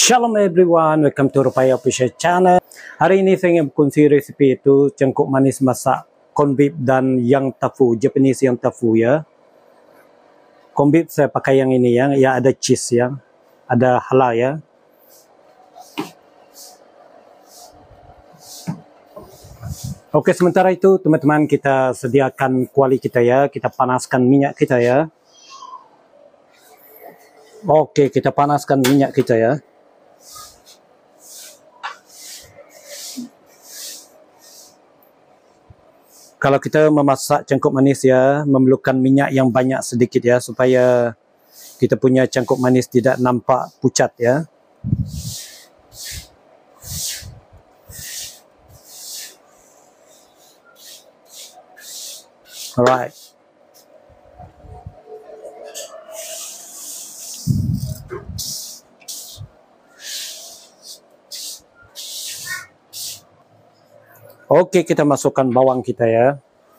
Shalom everyone, welcome to Rupaya Official Channel. Hari ini saya ingin berkongsi resipi itu cengkok manis masak corned beef dan yang tofu, Japanese yang tofu ya. Corned beef saya pakai yang ini ya ada cheese ya, ada halal ya. Oke, sementara itu teman-teman kita sediakan kuali kita ya, kita panaskan minyak kita ya. Oke, kita panaskan minyak kita ya. Kalau kita memasak cengkok manis ya, memerlukan minyak yang banyak sedikit ya, supaya kita punya cengkok manis tidak nampak pucat ya. Alright. Oke, kita masukkan bawang kita ya.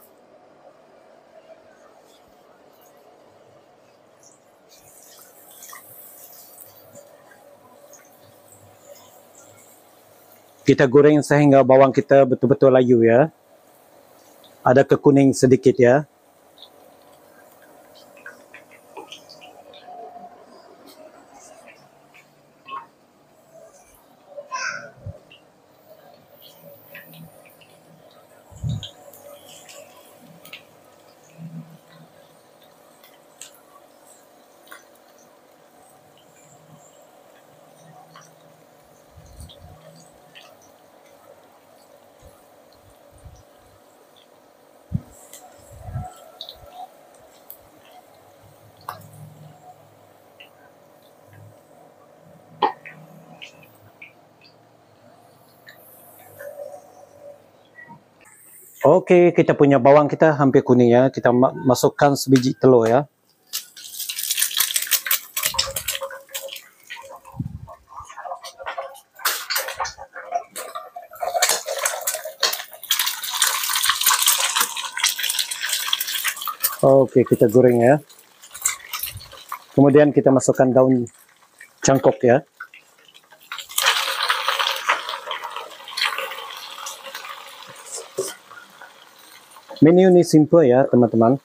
Kita goreng sehingga bawang kita betul-betul layu ya. Ada kekuning sedikit ya. Oke, kita punya bawang kita hampir kuning ya. Kita masukkan sebiji telur ya. Oke, kita goreng ya. Kemudian kita masukkan daun cangkok ya. Menu ini simple ya teman-teman.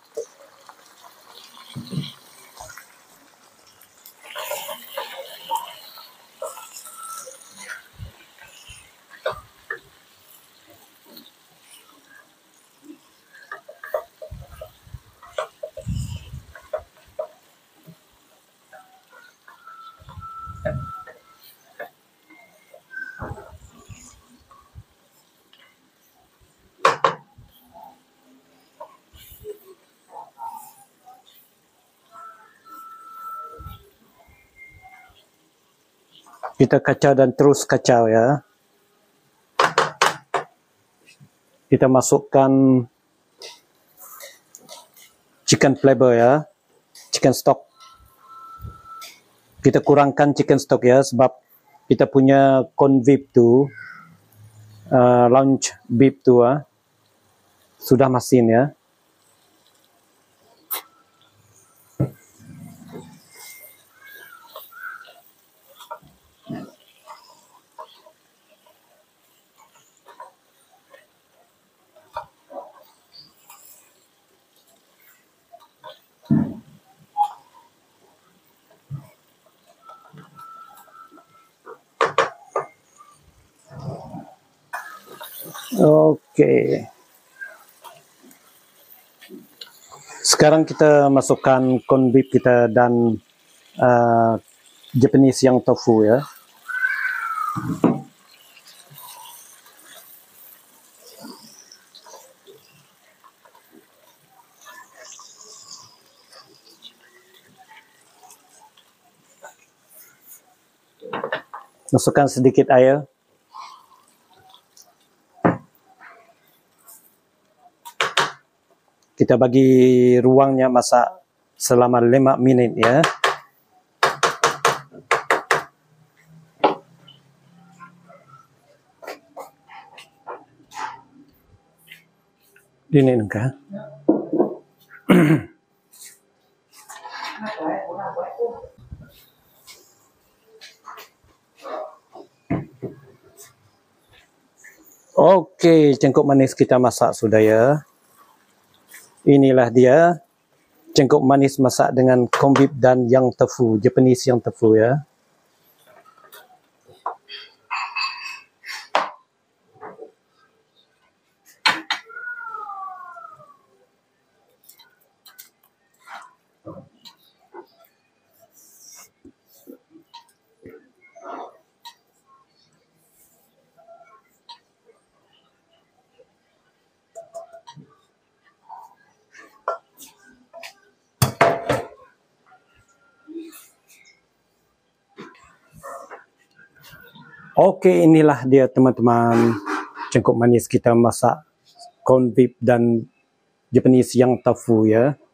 Kita kacau dan terus kacau ya. Kita masukkan chicken flavor ya, chicken stock. Kita kurangkan chicken stock ya, sebab kita punya corned beef tu, lunch beef tu sudah masin ya. Oke. Sekarang kita masukkan corned beef kita dan Japanese yang tofu ya. Masukkan sedikit air. Kita bagi ruangnya masak selama 5 menit ya. Ini enggak. Oke, cengkok manis kita masak sudah ya. Inilah dia cengkok manis masak dengan corned beef dan yang tofu, Japanese yang tofu ya. Oke, inilah dia teman-teman cengkok manis kita masak corned beef dan Japanese yang tofu ya.